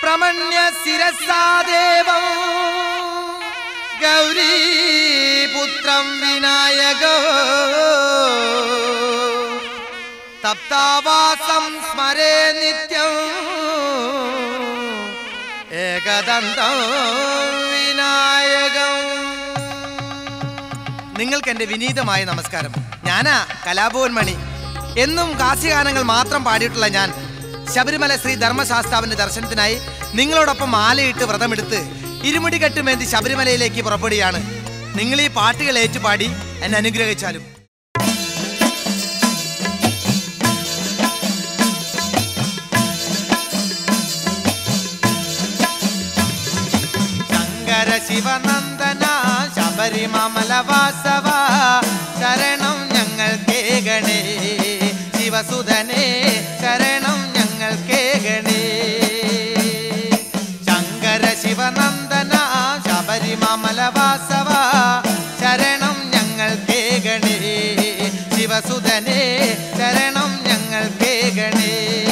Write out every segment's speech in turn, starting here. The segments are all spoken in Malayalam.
പ്രമണ്യ ശിരസാദേവം ഗൗരീപുത്രം വിനായകോ തപ്താവാസം സ്മരേ നിത്യം ഏകദന്തം വിനായകം. നിങ്ങൾക്ക് എൻ്റെ വിനീതമായ നമസ്കാരം. ഞാനാ കലാഭവൻ മണി. എന്നും കാശിഗാനങ്ങൾ മാത്രം പാടിയിട്ടുള്ള ഞാൻ ശബരിമല ശ്രീ ധർമ്മശാസ്താവിന്റെ ദർശനത്തിനായി നിങ്ങളോടൊപ്പം മാലയിട്ട് വ്രതമെടുത്ത് ഇരുമുടി കെട്ടുമേന്തി ശബരിമലയിലേക്ക് പുറപ്പെടുകയാണ്. നിങ്ങൾ ഈ പാട്ടുകൾ ഏറ്റുപാടി എന്നെ അനുഗ്രഹിച്ചാലും. ശങ്കര ശിവനന്ദന ശബരിമല വാസവ ശരണം ഞങ്ങൾ കേകണേ. ശിവസുധനേ ശരണം ഞങ്ങൾ കേകണേ. ശങ്കര ശിവനന്ദന ശബരിമല വാസവ ശരണം ഞങ്ങൾ കേകണേ. ശിവസുധനേ ശരണം ഞങ്ങൾ കേകണേ.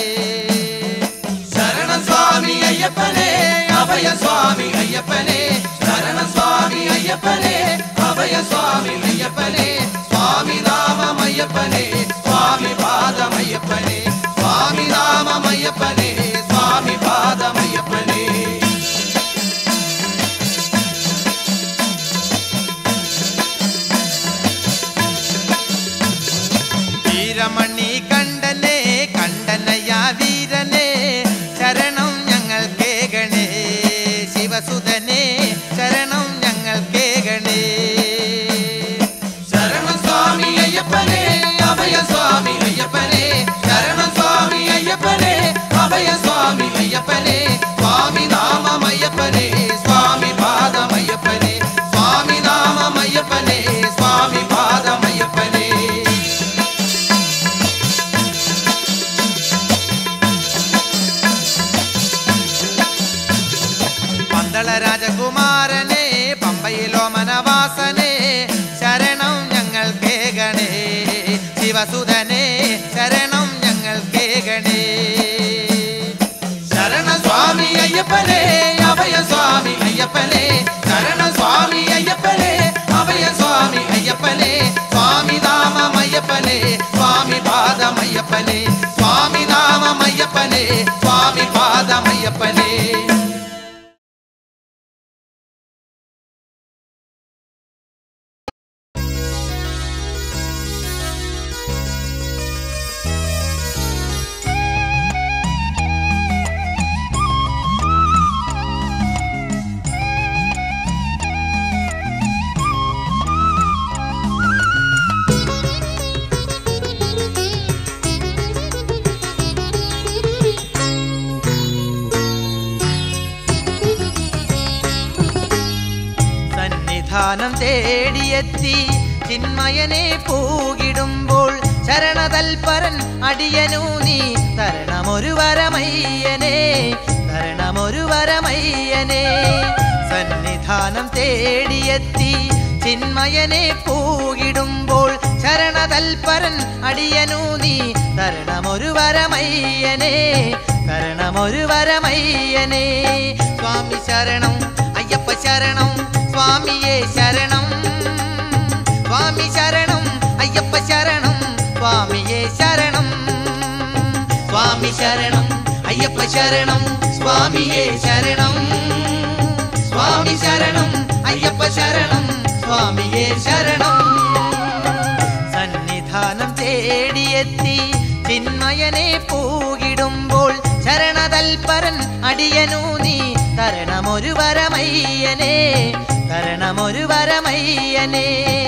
ശരണം സ്വാമി അയ്യപ്പനേ അഭയ സ്വാമി അയ്യപ്പനേ. ശരണം സ്വാമി അയ്യപ്പനേ അഭയ സ്വാമി അയ്യപ്പനേ. സ്വാമി നാമമയ്യപ്പനേ സ്വാമി പാദമയ്യപ്പനേ. സ്വാമി നാമമയ്യപ്പനേ സ്വാമി പാദമയ്യപ്പനേ. വീരമണി കണ്ഠനെ കണ്ഠനയ വീരനെ ശരണം ഞങ്ങൾ കേകണേ. ശിവസുധനെ ശരണം ഞങ്ങൾ കേകണേ. ശരണം സ്വാമി അയ്യപ്പനേ അഭയ സ്വാമി അയ്യപ്പനേ. ശരണം സ്വാമി അയ്യപ്പനേ അഭയ സ്വാമി അയ്യപ്പനേ. സ്വാമി നാമമയ്യപ്പനേ സ്വാമി പാദമയ്യപ്പനേ. സ്വാമി നാമമയ്യപ്പനേ സ്വാമി പാദമയ്യപ്പനേ. പന്തള രാജകുമാരനെ പമ്പയിലോ മനവാസനെ ശരണം ഞങ്ങൾ കേകണേ. ശിവസുധനെ ശരണം ഞങ്ങൾ കേകണേ. ശരണം സ്വാമി അയ്യപ്പനേ അഭയ സ്വാമി അയ്യപ്പനേ. ശരണം സ്വാമി അയ്യപ്പനേ അഭയ സ്വാമി അയ്യപ്പനേ. സ്വാമി നാമമയ്യപ്പനേ സ്വാമി പാദമയ്യപ്പനേ. സ്വാമി നാമമയ്യപ്പനേ സ്വാമി പാദമയ്യപ്പനേ. സന്നിധാനം തേടിയെത്തി ചിന്മയനെ പൂകിടുമ്പോൾ ശരണതൽപരൻ അടിയനു നീ തരണമൊരു വരമയ്യനെ. തരണമൊരു വരമയ്യനെ. സന്നിധാനം തേടിയെത്തി ചിന്മയനെ പൂകിടുമ്പോൾ ശരണതൽപരൻ അടിയനു നീ തരണമൊരു വരമയ്യനെ. തരണമൊരു വരമയ്യനെ. സ്വാമി ശരണം അയ്യപ്പ ശരണം സ്വാമിയേ ശരണം. സ്വാമി ശരണം അയ്യപ്പ ശരണം സ്വാമിയേ ശരണം. സ്വാമി ശരണം അയ്യപ്പ ശരണം സ്വാമിയേ ശരണം. സ്വാമി ശരണം അയ്യപ്പ ശരണം സ്വാമിയേ ശരണം. സന്നിധാനം തേടിയെത്തി ചിന്മയനെ പൂകിടുമ്പോൾ ശരണതൽപരൻ അടിയനു നീ തരണമൊരു വരമയ്യനെ. തരണമൊരു വരമയ്യനെ.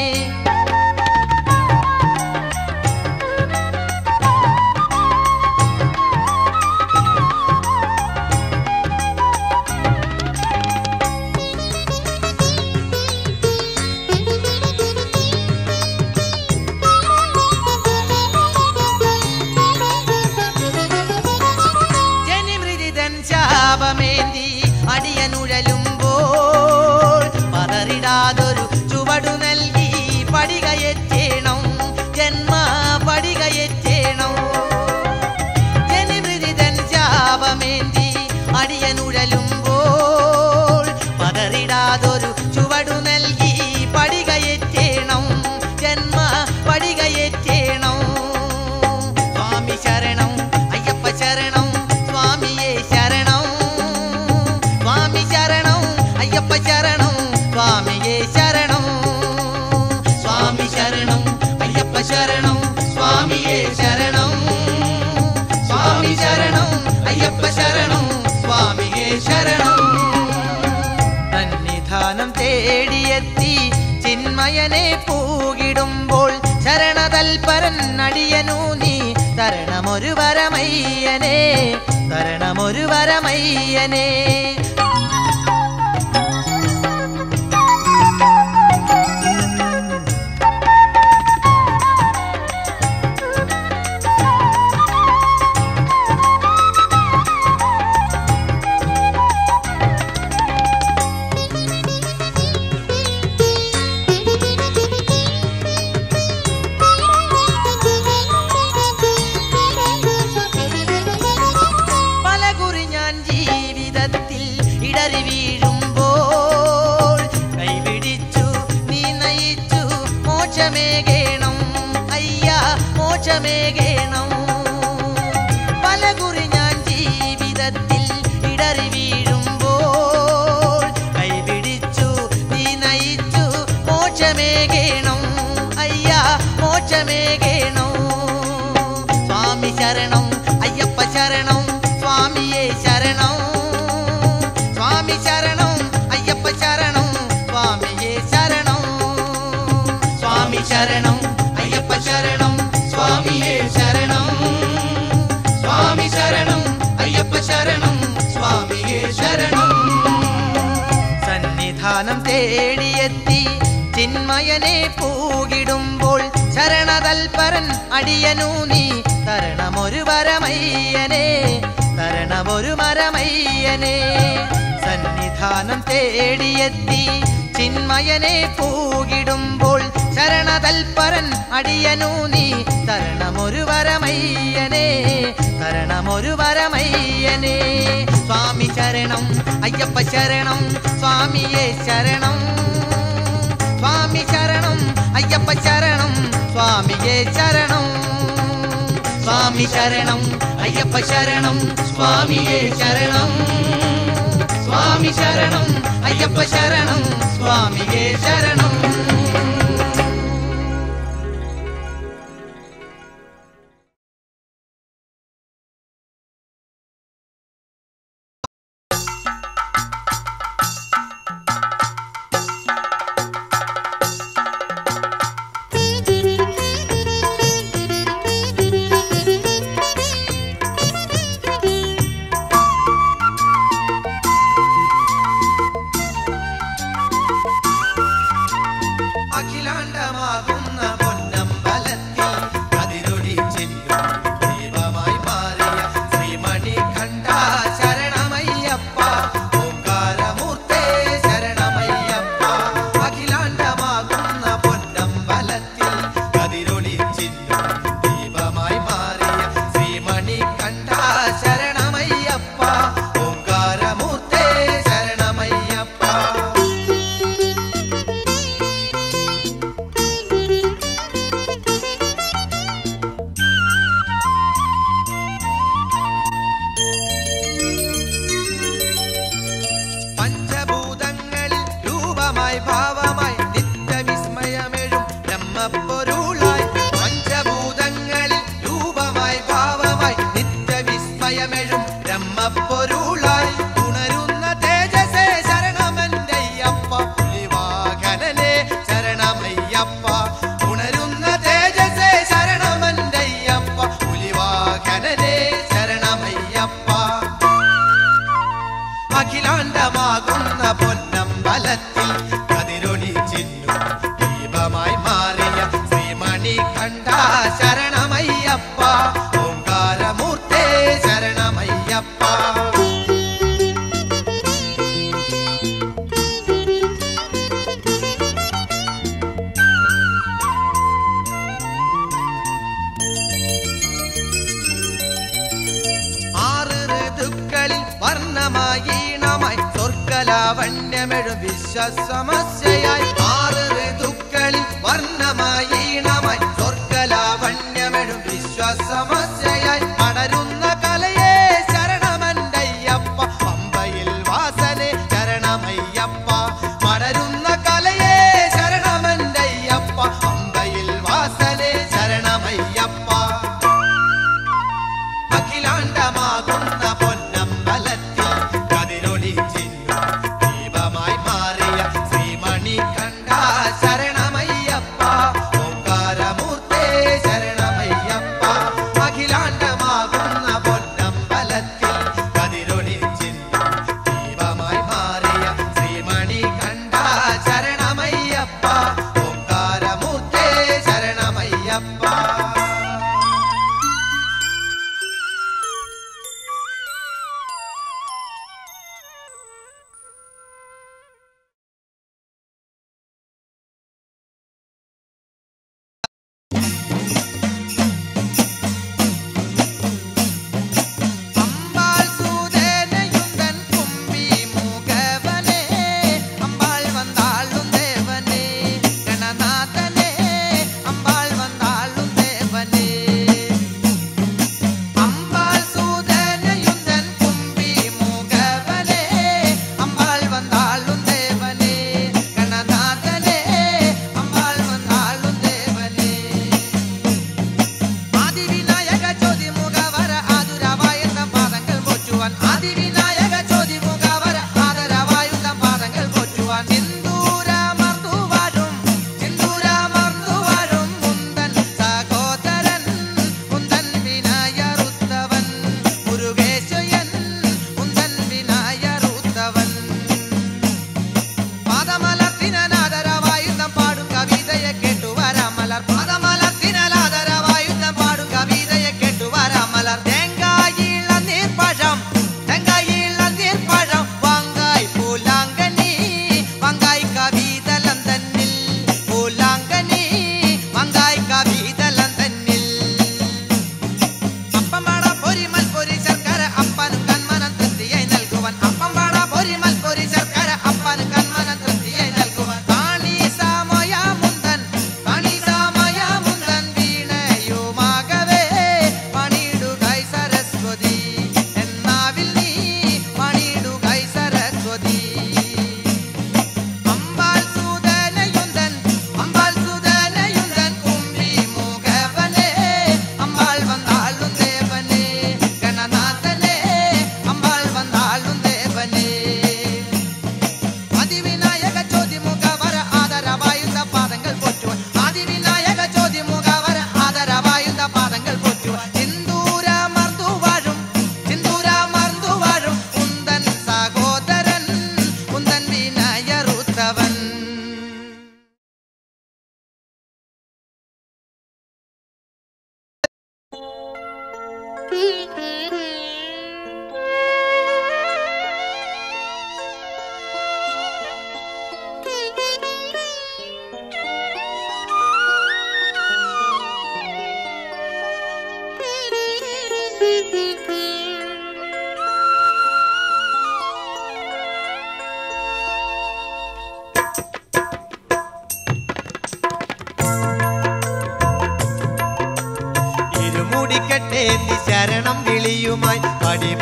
ജനിമൃതിതൻ ശാപമേന്തി അടിയനുഴലുമ്പോൾ പതറിടാതൊരു ചുവടു നൽകി അയ്യപ്പ ശരണം സ്വാമിയേ ശരണം. സന്നിധാനം തേടിയെത്തി ചിന്മയനെ പൂകിടുമ്പോൾ ശരണതൽപരൻ അടിയനു നീ തരണമൊരു വരമയ്യനെ, തരണമൊരു വരമയ്യനെ. പലകുറി ഞാൻ ജീവിതത്തിൽ ഇടറി വീഴുമ്പോൾ കൈപിടിച്ചു നീ നയിച്ചു മോക്ഷമേകേണം അയ്യാ മോക്ഷമേകേണം. സ്വാമി ശരണം അയ്യപ്പ ശരണം സ്വാമിയേ ശരണം. സ്വാമി ശരണം അയ്യപ്പ ശരണം സ്വാമിയേ ശരണം. സ്വാമി ശരണം അയ്യപ്പ ശരണം സ്വാമിയേ ശരണം. സ്വാമി ശരണം അയ്യപ്പ ശരണം സ്വാമിയേ ശരണം. സന്നിധാനം തേടിയെത്തി ചിന്മയനെ പൂകിടുമ്പോൾ ശരണതൽപരൻ അടിയനു നീ തരണമൊരു വരമയ്യനെ, തരണമൊരു മരമയ്യനെ. സന്നിധാനം തേടിയെത്തി ചിന്മയനെ പൂകിടുമ്പോൾ ശരണതൽപരൻ അടിയനു നീ തരണമൊരു വരമയ്യനെ, തരണമൊരു വരമയ്യനെ. സ്വാമി ശരണം അയ്യപ്പ ശരണം സ്വാമിയേ ശരണം. സ്വാമി ശരണം അയ്യപ്പ ശരണം സ്വാമിയേ ശരണം. സ്വാമി ശരണം അയ്യപ്പ ശരണം സ്വാമിയേ ശരണം. സ്വാമി ശരണം അയ്യപ്പ ശരണം സ്വാമിയേ ശരണം. വർണ്ണമെഴും വിശ്വസമസ്യയായി ആറ് ഋതുക്കളിൽ വർണ്ണമായീണമായി സ്വർഗലാവണ്യമെഴും വിശ്വസമസ്യയായി പടരുന്ന കലയെ ശരണമന്റയ്യപ്പ പമ്പയിൽ വാസനെ ശരണമയ്യപ്പ പടരുന്ന കലയെ ശരണമന്റയ്യപ്പ പമ്പയിൽ വാസനെ ശരണമയ്യപ്പ അഖിലാണ്ടമാകുന്ന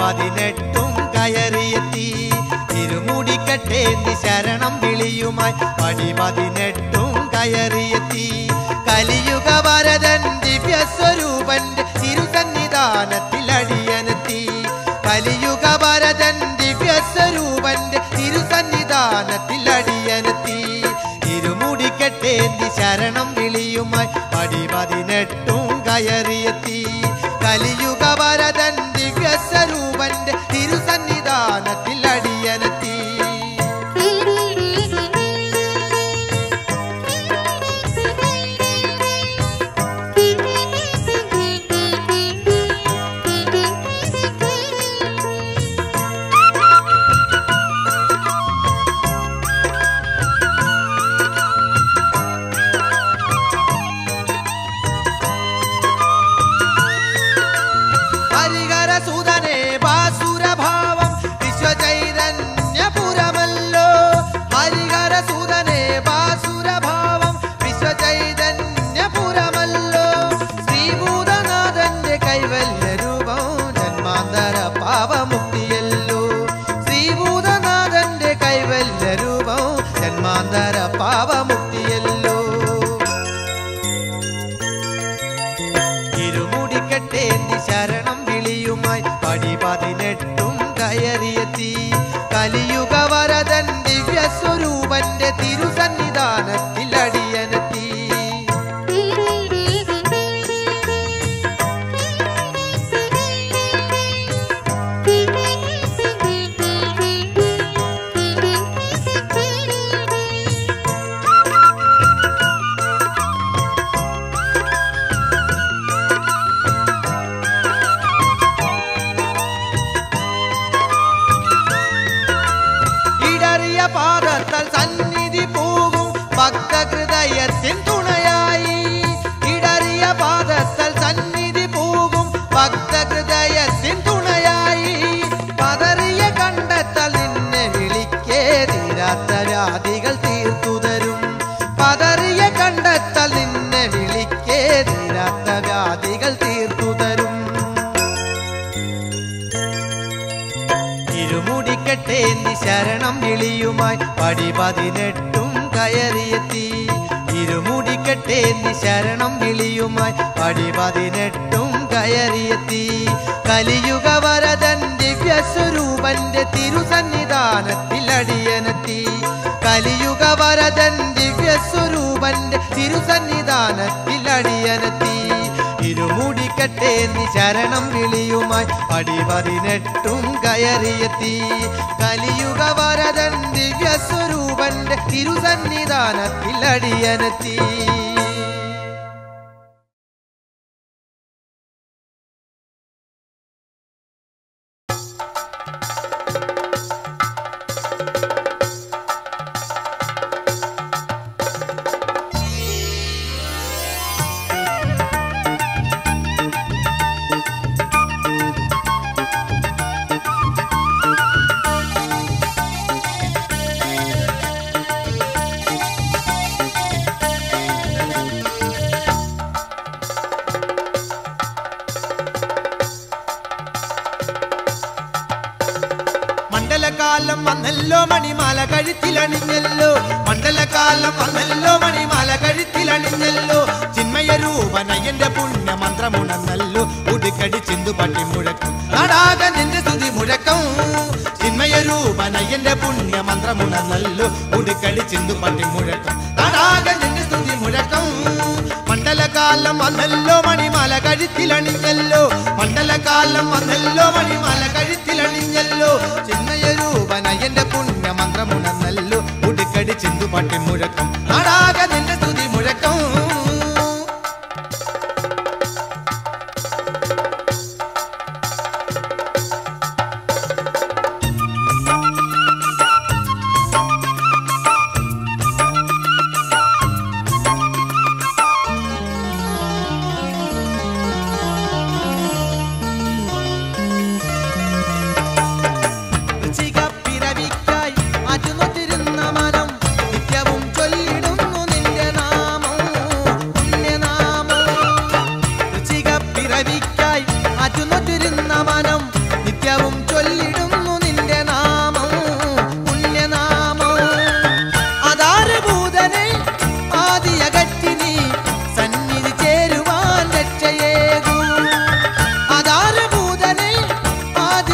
18 കയറിയെത്തി. ഇരുമുടിക്കെട്ടേന്തി ശരണം വിളിയുമായി പടി 18 കയറിയെത്തി. കലിയുഗ വരദൻ ദിവ്യസ്വരൂപന്റെ തിരുസന്നിധാനത്തിൽ അടിയനെത്തി. കലിയുഗ വരദൻ ദിവ്യസ്വരൂപന്റെ തിരുസന്നിധാനത്തിൽ അടിയനെത്തി. ഇരുമുടിക്കെട്ടേന്തി ശരണം വിളിയുമായി പടി 18 കയറിയെത്തി. കലിയുഗ വരദൻ ദിവ്യസ്വരൂപന്റെ തിരുസന്നിധാനത്തിൽ അടിയനെത്തി. ഹരിഹരസുതനേ ബാസുരഭാവം വിശ്വചൈതന്യപുരമല്ലോ. ഹരിഹരസുതനേ ബാസുരഭാവം വിശ്വചൈതന്യപുരമല്ലോ. ശ്രീഭൂതനാഥന്റെ കൈവല്യരൂപം ജന്മാന്തര പാപമുക്തിയല്ലോ. ശ്രീഭൂതനാഥന്റെ കൈവല്യരൂപം ജന്മാന്തര പാപമുക്തിയല്ലോ. ഇരുമുടിക്കെട്ടേന്തി ശരണം വിളിയുമായി പടി 18 കയറിയെത്തി. കലിയുഗ വരദൻ ദിവ്യസ്വരൂപന്റെ തിരുസന്നിധാനത്തിൽ അടിയനെത്തി. ഇടറിയ പാദത്താൽ സന്നിധി പോകും ഭക്തഹൃദയത്തിൻ തുണയായി. ഇടറിയ പാദത്താൽ സന്നിധി പോകും ഭക്തഹൃദയത്തിൻ തുണയായി. പതറിയ കണ്ടെത്താൽ നിന്നെ വിളിക്കേ തീരാത്ത വ്യാധികൾ തീർത്തു തരും. പതറിയ കണ്ടെത്താൽ നിന്നെ വിളിക്കേ തീരാത്ത വ്യാധികൾ തീർത്തു തരും. ഇരുമുടിക്കെട്ടേന്തി ശരണം വിളിയുമായി പടി 18 കയറിയെത്തി. ഇരുമുടിക്കെട്ടേന്തി ശരണം വിളിയുമായി പടി 18 കയറിയെത്തി. കലിയുഗ വരദൻ ദിവ്യസ്വരൂപന്റെ തിരുസന്നിധാനത്തിൽ അടിയനെത്തി. കലിയുഗ വരദൻ ദിവ്യസ്വരൂപന്റെ തിരുസന്നിധാനത്തിൽ അടിയനെത്തി. ഇരുമുടിക്കെട്ടേന്തി ശരണം വിളിയുമായി പടി 18 കയറിയെത്തി. കലിയുഗ വരദൻ ദിവ്യസ്വരൂപന്റെ തിരുസന്നിധാനത്തിൽ അടിയനെത്തി. മണ്ഡലകാലം വന്നല്ലോ മണിമാല കഴുത്തിലണിഞ്ഞല്ലോ. മണ്ഡലകാലം വന്നല്ലോ മണിമാല കഴുത്തിലണിഞ്ഞല്ലോ. ചിന്മയ രൂപനയന്റെ പുണ്യമന്ത്രമുണന്നല്ലോ. ഉടുക്കടി ചിന്തുപട്ടി മുഴക്കം നാടാകെ നിന്റെ സ്തുതി മുഴക്കം. ചിന്മയ രൂപനയന്റെ പുണ്യമന്ത്രമുണന്നല്ലോ. ഉടുക്കടി ചിന്തുപട്ടി മുഴക്കം നാടാകെ നിന്റെ സ്തുതി മുഴക്കം. മണ്ഡലകാലം വന്നല്ലോ മണിമാല കഴുത്തിലണിഞ്ഞല്ലോ. മണ്ഡലകാലം വന്നല്ലോ മണിമാല കഴുത്തിലണിഞ്ഞല്ലോ. ചിന്മയ രൂപനയന്റെ പുണ്യമന്ത്രമുണന്നല്ലോ. ഉടുക്കടി ചിന്തുപട്ടി മുഴക്കം നാടാകെ നിന്റെ സ്തുതി മുഴക്കം. പിറവിക്കായി അറ്റുനൊത്തിരുന്ന മനം നിത്യവും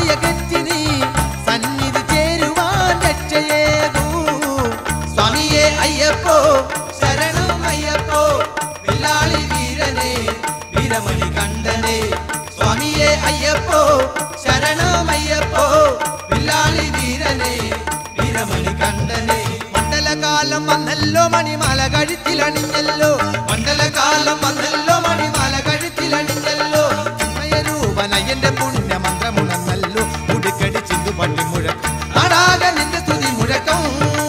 മായകറ്റി നീ സന്നിധി ചേരുവാൻ രക്ഷയേകൂ. സ്വാമിയേ അയ്യപ്പോ ശരണം അയ്യപ്പോ വില്ലാളി വീരനെ വീരമണി കണ്ഠനെ. സ്വാമിയേ അയ്യപ്പോ ശരണമയ്യപ്പോ വില്ലാളി വീരനെ വീരമണി കണ്ഠനെ. മണ്ഡലകാലം വന്നല്ലോ മണിമാല കഴുത്തിലണിഞ്ഞല്ലോ. മണ്ഡലകാലം വന്നല്ലോ മണിമാല കഴുത്തിലണിഞ്ഞല്ലോ. ചിന്മയരൂപനയ്യന്റെ പുണ്യമന്ത്രമുണർന്നല്ലോ. ഉടുക്കടി ചിന്തു പള്ളി മുഴക്കം നാടാകെ നിന്റെ സ്തുതി മുഴക്കം.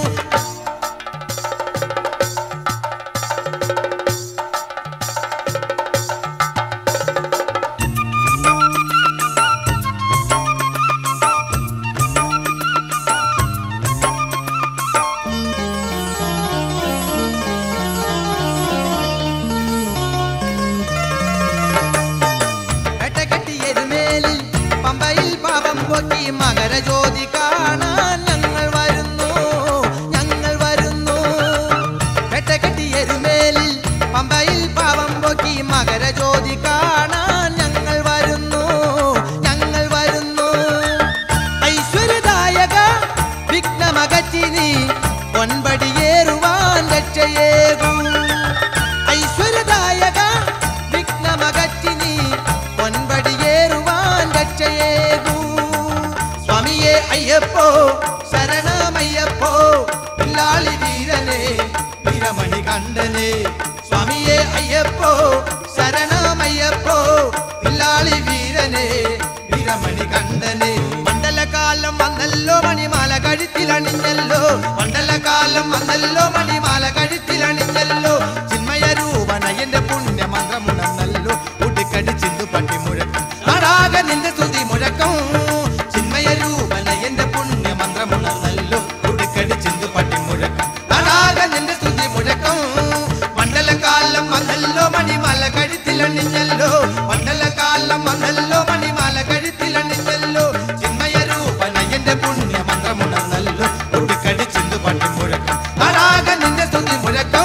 മകരജ്യോതി കാണാൻ ഞങ്ങൾ വരുന്നു, ഞങ്ങൾ വരുന്നു. പെട്ടകെട്ടി എരുമേലിൽ പമ്പയിൽ പാവം പോക്കി മകരജ്യോതി കാണാൻ ഞങ്ങൾ വരുന്നു, ഞങ്ങൾ വരുന്നു. ഐശ്വര്യദായക വിഘ്നമകറ്റി നീ പൊൻപടിയേറുവാൻ രക്ഷയേകൂ. ഐശ്വര്യദായക വിഘ്നമകറ്റി നീ പൊൻപടിയേറുവാൻ രക്ഷയേകൂ. സ്വാമിയേ അയ്യപ്പോ ശരണമയ്യപ്പോ വില്ലാളി വീരനെ വീരമണി കണ്ഠനെ. സ്വാമിയേ അയ്യപ്പോ ശരണമയ്യപ്പോ വില്ലാളി വീരനെ വീരമണി കണ്ഠനെ. മണ്ഡലകാലം വന്നല്ലോ മണിമാല കഴുത്തിലണിഞ്ഞല്ലോ. മണ്ഡലകാലം വന്നല്ലോ മണിമാല കഴുത്തിലണിഞ്ഞല്ലോ. ചിന്മയരൂപനയ്യന്റെ പുണ്യമന്ത്രമുണർന്നല്ലോ. ഉടുക്കടി ചിന്തു പട്ടി മുഴക്കം നാടാകെ നിന്റെ സ്തുതി മുഴക്കം. ചിന്മയരൂപനയ്യന്റെ പുണ്യമന്ത്രമുണർന്നല്ലോ. ഉടുക്കടി ചിന്തു പട്ടി മുഴക്കം നാടാകെ നിന്റെ സ്തുതി മുഴക്കം. മണ്ഡലകാലം വന്നല്ലോ മണിമാല കഴുത്തിലണിഞ്ഞല്ലോ. മണ്ഡലകാലം വന്നല്ലോ മണിമാല കഴുത്തിലണിഞ്ഞല്ലോ. ചിന്മയരൂപനയ്യന്റെ പുണ്യമന്ത്രമുണർന്നല്ലോ. ഉടുക്കടി ചിന്തു പട്ടി മുഴക്കം നാടാകെ നിന്റെ സ്തുതി മുഴക്കം.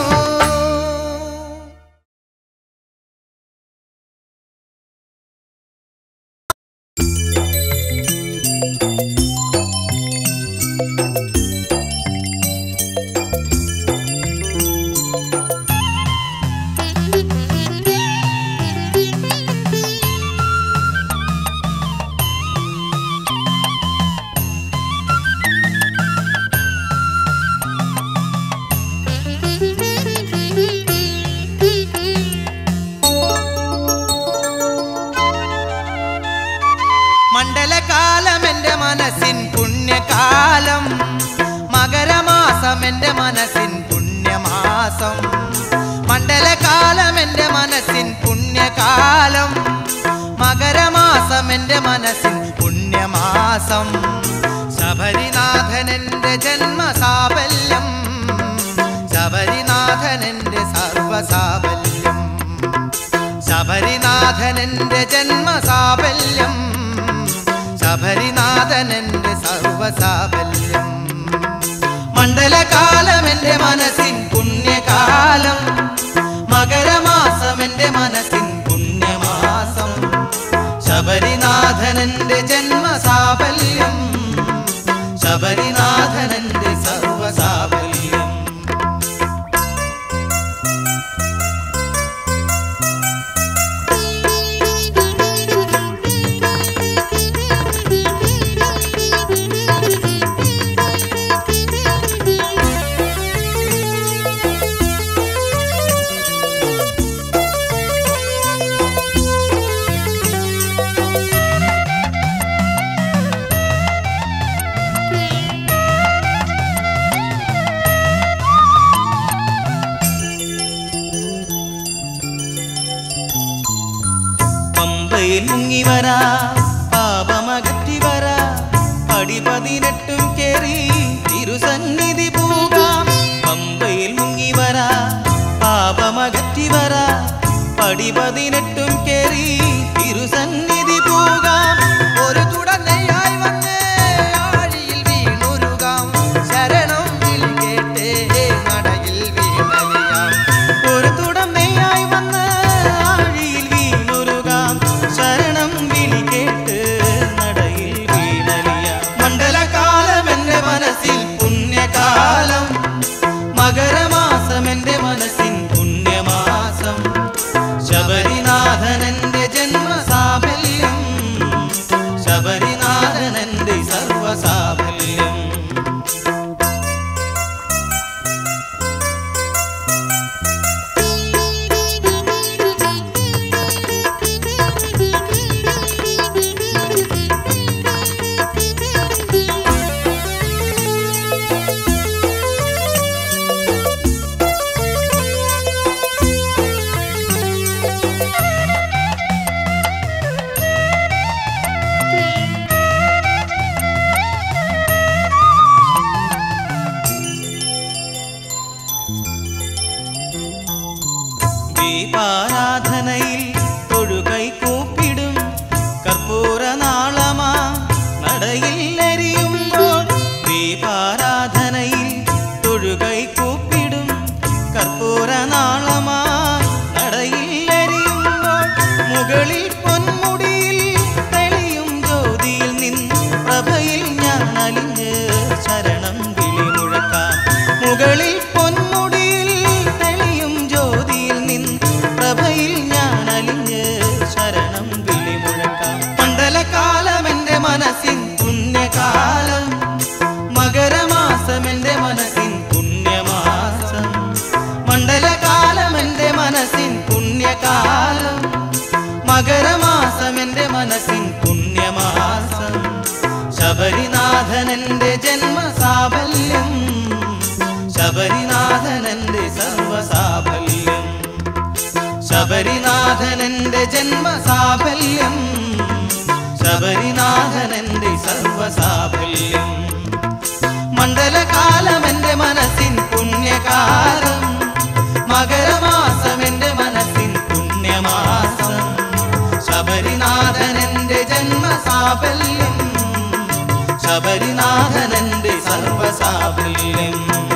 മണ്ഡലകാലം എൻ്റെ മനസ്സിൻ പുണ്യകാലം. മകരമാസം എൻ്റെ മനസ്സിൻ പുണ്യമാസം. മണ്ഡലകാലം എൻ്റെ മനസ്സിൻ പുണ്യകാലം. മകരമാസം എൻ്റെ മനസ്സിൻ പുണ്യമാസം. ശബരിനാഥനെൻ്റെ ജന്മസാഫല്യം. ശബരിനാഥനെൻ്റെ സർവസാഫല്യം. ശബരിനാഥനെൻ്റെ ജന്മസാഫല്യം. ശബരിനാഥനെന്റെ സർവസാഫല്യം. മണ്ഡലകാലം എൻ്റെ മനസ്സിൻ പുണ്യകാലം. മകരമാസം എൻ്റെ മനസ്സിൻ പുണ്യമാസം. ശബരിനാഥനെന്റെ ജന്മസാഫല്യം. ശബരിനാഥനെന്റെ സർവസാഫല്യം. പമ്പയിൽ മുങ്ങിവരാ പാപമകറ്റിവരാ. പടി 18 കേറി തിരുസന്നിധി പോകാം. പമ്പയിൽ മുങ്ങിവരാ പാപമകറ്റിവരാ. പടി 18 കേറി തിരുസന്നിധി പോകാം. ഒരു തുടർന്നയായി വന്ന് ആഴിയിൽ വീണുരുകാം. ശരണം വിളി കേട്ടേ നടയിൽ വീണലിയാം. ഒരു തുടർന്നയായി വന്ന് ആഴിയിൽ വീണുരുകാം. ശരണം വിളി കേട്ടേ ശബരിനാഥനന്റെ ജന്മസാഫല്യം ശബരിനാഥനന്റെ സർവസാഫല്യം ശബരിനാഥനന്റെ ജന്മസാഫല്യം ശബരിനാഥനന്റെ സർവസാഫല്യം മണ്ഡലകാലം എന്റെ മനസ്സിൻ പുണ്യകാലം മകരമാസം എന്റെ മനസ്സിൻ പുണ്യമാസം ശബരിനാഥനന്റെ ജന്മസാഫല്യം ശബരിനാഥനന്റെ സർവസാഫല്യം